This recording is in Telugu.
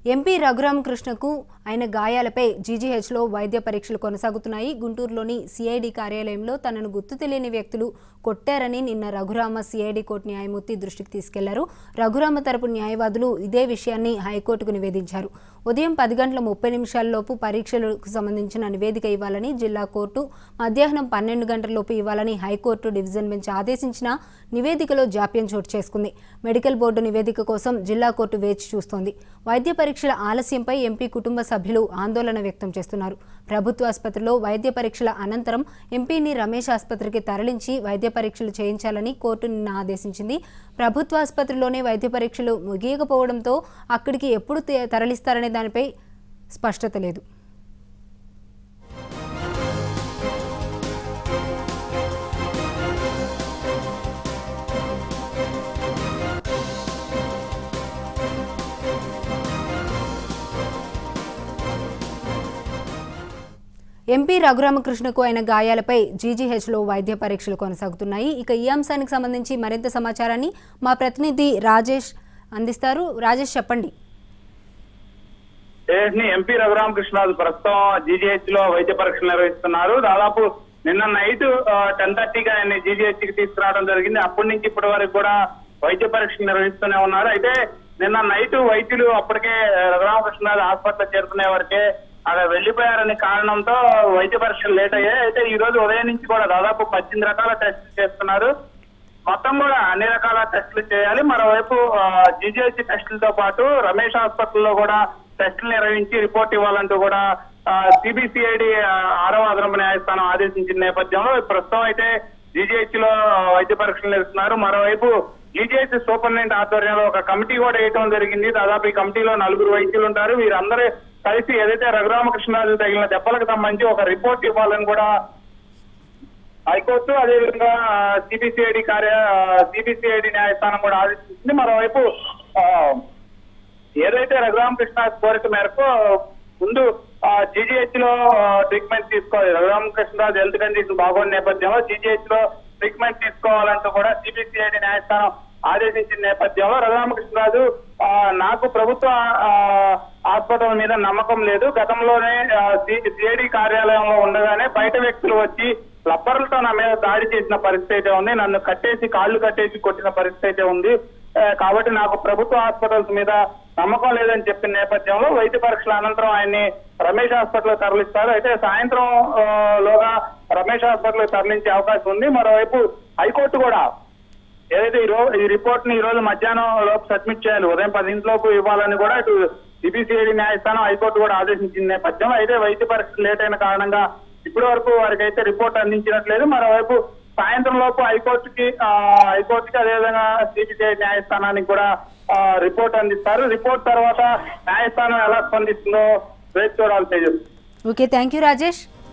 ఎంపీ రఘురామకృష్ణకు ఆయన గాయాలపై జీజీహెచ్లో వైద్య పరీక్షలు కొనసాగుతున్నాయి. గుంటూరులోని సిఐడి కార్యాలయంలో తనను గుర్తు తెలియని వ్యక్తులు కొట్టారని నిన్న రఘురామ సిఐడి కోర్టు న్యాయమూర్తి దృష్టికి తీసుకెళ్లారు. రఘురామ తరపు న్యాయవాదులు ఇదే విషయాన్ని హైకోర్టుకు నివేదించారు. ఉదయం 10 గంటల 30 నిమిషాల్లోపు పరీక్షలకు సంబంధించిన నివేదిక ఇవ్వాలని జిల్లా కోర్టు, మధ్యాహ్నం 12 గంటలలోపు ఇవ్వాలని హైకోర్టు డివిజన్ బెంచ్ ఆదేశించిన నివేదికలో జాప్యం చోటు చేసుకుంది. మెడికల్ బోర్డు నివేదిక కోసం జిల్లా కోర్టు వేచి చూస్తోంది. వైద్య పరీక్షల ఆలస్యంపై ఎంపీ కుటుంబ సభ్యులు ఆందోళన వ్యక్తం చేస్తున్నారు. ప్రభుత్వ ఆసుపత్రిలో వైద్య పరీక్షల అనంతరం ఎంపీని రమేష్ ఆసుపత్రికి తరలించి వైద్య పరీక్షలు చేయించాలని కోర్టు నిన్న ఆదేశించింది. ప్రభుత్వ ఆసుపత్రిలోనే వైద్య పరీక్షలు ముగియకపోవడంతో అక్కడికి ఎప్పుడు తరలిస్తారనే దానిపై స్పష్టత లేదు. ఎంపీ రఘురామకృష్ణకు అయిన గాయాలపై జీజీహెచ్లో వైద్య పరీక్షలు కొనసాగుతున్నాయి. ఇక ఈ అంశానికి సంబంధించి మరింత సమాచారాన్ని మా ప్రతినిధి రాజేష్ అందిస్తారు. రాజేష్, చెప్పండి. ఎంపీ రఘురామకృష్ణ ప్రస్తుతం జీజీహెచ్ లో వైద్య పరీక్షలు నిర్వహిస్తున్నారు. దాదాపు నిన్న నైట్ 10:30కి ఆయన జీజీహెచ్ కి తీసుకురావడం జరిగింది. అప్పటి నుంచి ఇప్పటి వరకు కూడా వైద్య పరీక్షలు నిర్వహిస్తూనే ఉన్నారు. అయితే నిన్న నైట్ వైద్యులు అప్పటికే రఘురామకృష్ణ హాస్పిటల్ చేరుకునే వరకే అక్కడ వెళ్లిపోయారనే కారణంతో వైద్య పరీక్షలు లేట్ అయ్యాయి. అయితే ఈ రోజు ఉదయం నుంచి కూడా దాదాపు 18 రకాల టెస్టులు చేస్తున్నారు. మొత్తం కూడా అన్ని రకాల టెస్టులు చేయాలి. మరోవైపు జీజీహెచ్ టెస్టులతో పాటు రమేష్ హాస్పిటల్లో కూడా టెస్టులు నిర్వహించి రిపోర్ట్ ఇవ్వాలంటూ కూడా సిబిసిఐడి 6వ అదనపు న్యాయస్థానం ఆదేశించిన నేపథ్యంలో ప్రస్తుతం అయితే జీజీహెచ్ లో వైద్య పరీక్షలు నిర్వహిస్తున్నారు. మరోవైపు జీజీహెచ్ సూపరింటెండెంట్ ఆధ్వర్యంలో ఒక కమిటీ కూడా వేయడం జరిగింది. దాదాపు ఈ కమిటీలో 4 వైద్యులు ఉంటారు. వీరందరూ కలిసి ఏదైతే రఘురామకృష్ణరాజు తగిలిన దెబ్బలకు సంబంధించి ఒక రిపోర్ట్ ఇవ్వాలని కూడా హైకోర్టు, అదేవిధంగా సిబిసిఐడి న్యాయస్థానం కూడా ఆదేశించింది. మరోవైపు ఏదైతే రఘురామకృష్ణ కోరిక మేరకు ముందు జీజీహెచ్ లో ట్రీట్మెంట్ తీసుకోవాలి, రఘురామకృష్ణరాజు హెల్త్ కండిషన్ బాగోని నేపథ్యంలో జీజీహెచ్ లో ట్రీట్మెంట్ తీసుకోవాలంటూ కూడా సిబిసిఐడి న్యాయస్థానం ఆదేశించిన నేపథ్యంలో రఘురామకృష్ణరాజు నాకు ప్రభుత్వ హాస్పిటల్ మీద నమ్మకం లేదు, గతంలోనే సిఐడి కార్యాలయంలో ఉండగానే బయట వ్యక్తులు వచ్చి రబ్బర్లతో నా మీద దాడి చేసిన పరిస్థితి అయితే ఉంది, నన్ను కట్టేసి కాళ్ళు కట్టేసి కొట్టిన పరిస్థితి అయితే ఉంది, కాబట్టి నాకు ప్రభుత్వ హాస్పిటల్స్ మీద నమ్మకం లేదని చెప్పిన నేపథ్యంలో వైద్య పరీక్షల అనంతరం ఆయన్ని రమేష్ హాస్పిటల్ తరలిస్తారు. అయితే సాయంత్రం లోగా రమేష్ హాస్పిటల్ తరలించే అవకాశం ఉంది. మరోవైపు హైకోర్టు కూడా ఏదైతే ఈ రిపోర్ట్ ని ఈ రోజు మధ్యాహ్నం లోపు సబ్మిట్ చేయాలి, ఉదయం 10 లోపు ఇవ్వాలని కూడా ఇటు సిబిసిఐడి న్యాయస్థానం హైకోర్టు కూడా ఆదేశించిన నేపథ్యంలో అయితే వైద్య పరీక్ష లేట్ అయిన కారణంగా ఇప్పటి వరకు వారికి అయితే రిపోర్ట్ అందించినట్లేదు. మరోవైపు సాయంత్రం లోపు హైకోర్టుకి అదేవిధంగా సిబిసిఐడి న్యాయస్థానానికి కూడా రిపోర్ట్ అందిస్తారు. రిపోర్ట్ తర్వాత న్యాయస్థానం ఎలా స్పందిస్తుందో వేచి చూడాలి. Okay, thank you Rajesh.